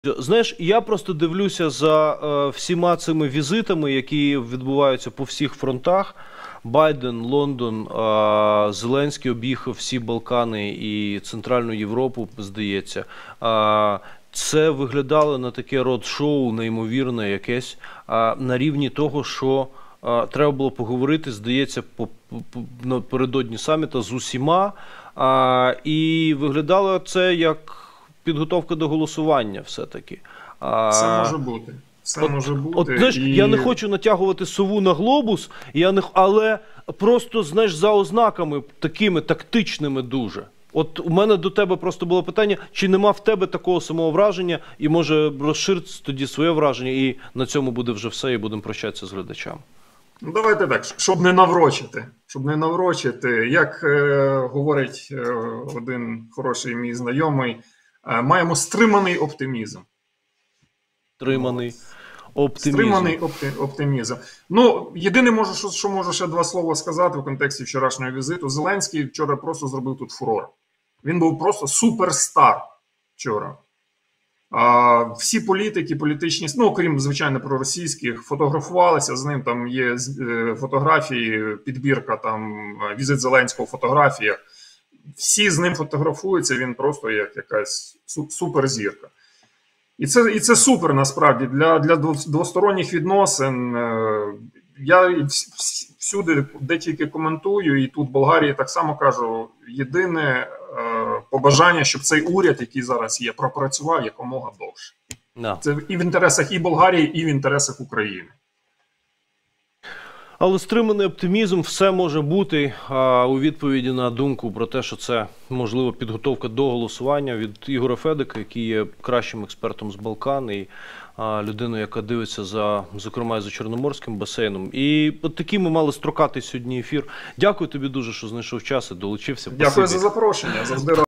Знаєш, я просто дивлюся за всіма цими візитами, які відбуваються по всіх фронтах. Байден, Лондон, Зеленський об'їхав всі Балкани і Центральну Європу, здається. Це виглядало на таке род-шоу неймовірне якесь, на рівні того, що треба було поговорити, здається, напередодні саміту з усіма. І виглядало це як підготовка до голосування все-таки. Це може бути. Це може бути. Знаєш, я не хочу натягувати сову на глобус, але просто, знаєш, за ознаками такими тактичними дуже. От у мене до тебе просто було питання, чи нема в тебе такого самого враження, і може розширити тоді своє враження, і на цьому буде вже все, і будемо прощатися з глядачами. Ну, давайте так, щоб не наврочити. Щоб не наврочити, як говорить один хороший мій знайомий, маємо стриманий оптимізм. Стриманий оптимізм. Стриманий оптимізм. Ну, єдине, що можу ще два слова сказати в контексті вчорашнього візиту. Зеленський вчора просто зробив тут фурор. Він був просто суперстар вчора. Всі політики, політичні, ну, окрім, звичайно, проросійських, фотографувалися з ним, там є фотографії, підбірка, там, візит Зеленського в фотографіях. Всі з ним фотографуються, він просто як якась суперзірка. І це супер, насправді, для двосторонніх відносин. Я всюди, де тільки коментую, і тут в Болгарії так само кажу, єдине побажання, щоб цей уряд, який зараз є, пропрацював якомога довше. No. Це і в інтересах і Болгарії, і в інтересах України. Але стриманий оптимізм, все може бути у відповіді на думку про те, що це, можливо, підготовка до голосування від Ігоря Федика, який є кращим експертом з Балкан і людиною, яка дивиться зокрема, за Чорноморським басейном. І от такий ми мали строкатий сьогодні ефір. Дякую тобі дуже, що знайшов час і долучився. Дякую за запрошення. Завжди